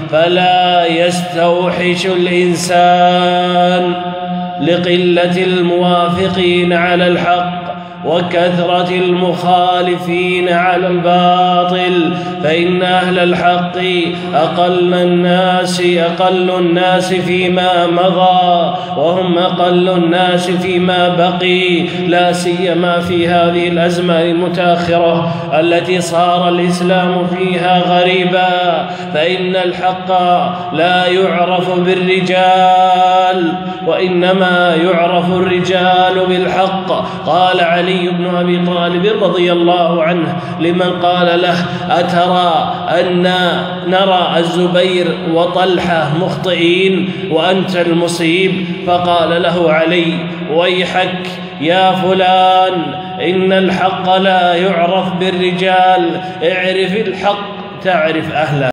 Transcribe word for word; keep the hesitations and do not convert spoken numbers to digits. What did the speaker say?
فلا يستوحش الإنسان لقلة الموافقين على الحق وكثرة المخالفين على الباطل، فإن أهل الحق أقل الناس أقل الناس فيما مضى، وهم أقل الناس فيما بقي، لا سيما في هذه الأزمان المتأخرة التي صار الإسلام فيها غريبا، فإن الحق لا يعرف بالرجال وإنما يعرف الرجال بالحق. قال علي بن أبي طالب رضي الله عنه لمن قال له: أترى أن نرى الزبير وطلحة مخطئين وأنت المصيب؟ فقال له علي: ويحك يا فلان، إن الحق لا يعرف بالرجال، اعرف الحق تعرف أهله.